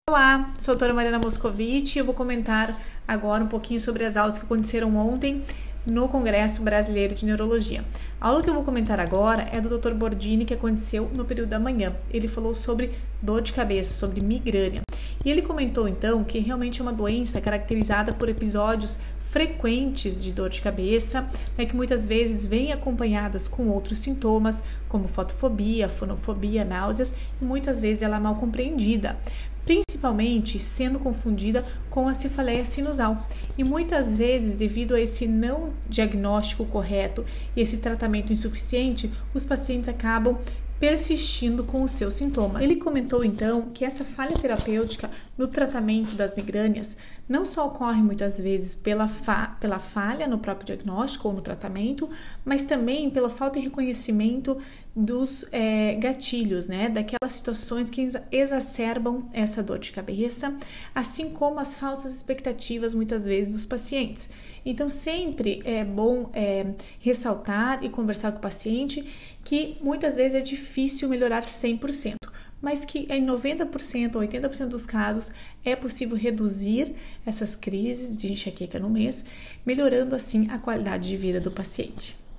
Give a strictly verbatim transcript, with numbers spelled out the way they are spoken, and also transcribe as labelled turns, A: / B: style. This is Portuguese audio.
A: Olá, sou a doutora Mariana Moscovici e eu vou comentar agora um pouquinho sobre as aulas que aconteceram ontem no Congresso Brasileiro de Neurologia. A aula que eu vou comentar agora é do doutor Bordini, que aconteceu no período da manhã. Ele falou sobre dor de cabeça, sobre migrânia. E ele comentou então que realmente é uma doença caracterizada por episódios frequentes de dor de cabeça, né, que muitas vezes vêm acompanhadas com outros sintomas, como fotofobia, fonofobia, náuseas, e muitas vezes ela é mal compreendida, principalmente sendo confundida com a cefaleia sinusal. E muitas vezes, devido a esse não diagnóstico correto e esse tratamento insuficiente, os pacientes acabam persistindo com os seus sintomas. Ele comentou então que essa falha terapêutica no tratamento das migrânias não só ocorre muitas vezes pela, fa pela falha no próprio diagnóstico ou no tratamento, mas também pela falta de reconhecimento dos é, gatilhos, né, daquelas situações que exacerbam essa dor de cabeça, assim como as falsas expectativas muitas vezes dos pacientes. Então sempre é bom é, ressaltar e conversar com o paciente que muitas vezes é difícil melhorar cem por cento, mas que em noventa por cento ou oitenta por cento dos casos é possível reduzir essas crises de enxaqueca no mês, melhorando assim a qualidade de vida do paciente.